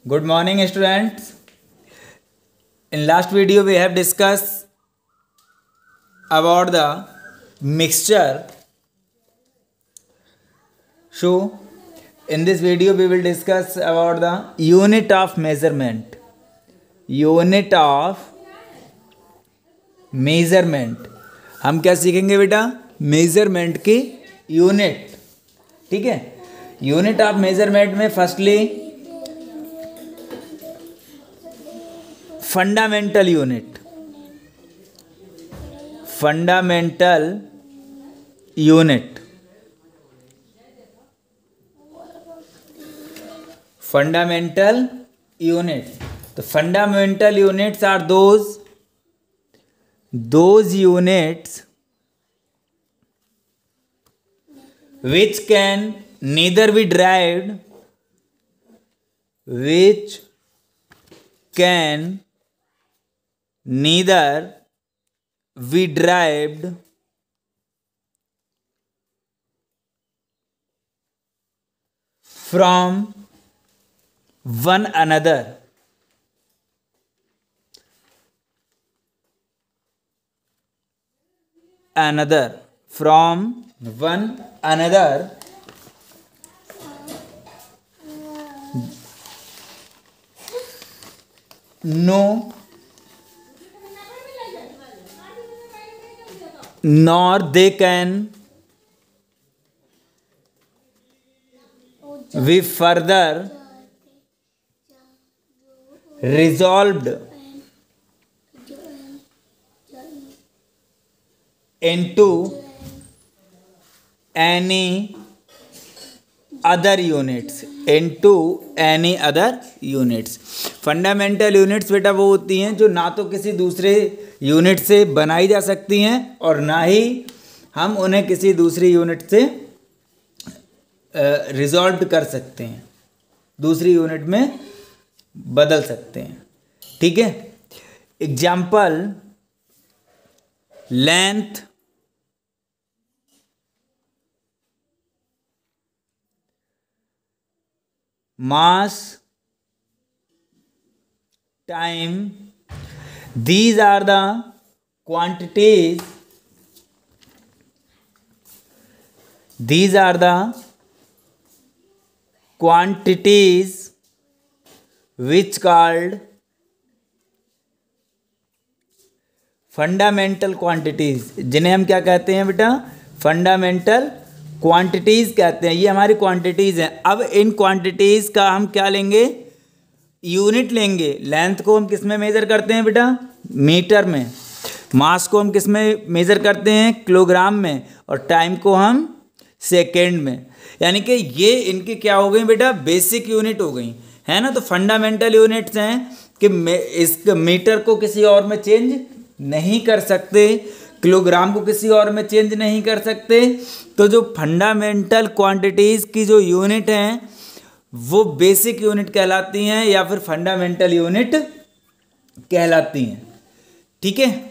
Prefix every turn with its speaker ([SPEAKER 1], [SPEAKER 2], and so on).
[SPEAKER 1] Good morning, students. In last video, we have discussed about the mixture. So, in this video, we will discuss about the unit of measurement. Unit of measurement. हम क्या सीखेंगे बेटा? Measurement की unit. ठीक है. Unit of measurement में firstly fundamental unit. Fundamental unit. Fundamental unit. तो fundamental units are those units which can neither be derived from one another. From one another nor they can be further resolved into any other units. Fundamental units बेटा वो होती हैं जो ना तो किसी दूसरे यूनिट से बनाई जा सकती हैं और ना ही हम उन्हें किसी दूसरी यूनिट से रिजॉल्व कर सकते हैं, दूसरी यूनिट में बदल सकते हैं. ठीक है. Example, length, mass, time. These are the quantities. These are the quantities which called fundamental quantities, जिन्हें हम क्या कहते हैं बेटा? फंडामेंटल क्वांटिटीज कहते हैं. ये हमारी क्वांटिटीज हैं. अब इन क्वांटिटीज का हम क्या लेंगे? यूनिट लेंगे. लेंथ को हम किस में मेजर करते हैं बेटा? मीटर में. मास को हम किस में मेजर करते हैं? किलोग्राम में. और टाइम को हम सेकेंड में. यानी कि ये इनकी क्या हो गई बेटा? बेसिक यूनिट हो गई है ना. तो फंडामेंटल यूनिट्स हैं कि इस मीटर को किसी और में चेंज नहीं कर सकते, किलोग्राम को किसी और में चेंज नहीं कर सकते. तो जो फंडामेंटल क्वांटिटीज़ की जो यूनिट हैं वो बेसिक यूनिट कहलाती हैं या फिर फंडामेंटल यूनिट कहलाती हैं. ठीक है.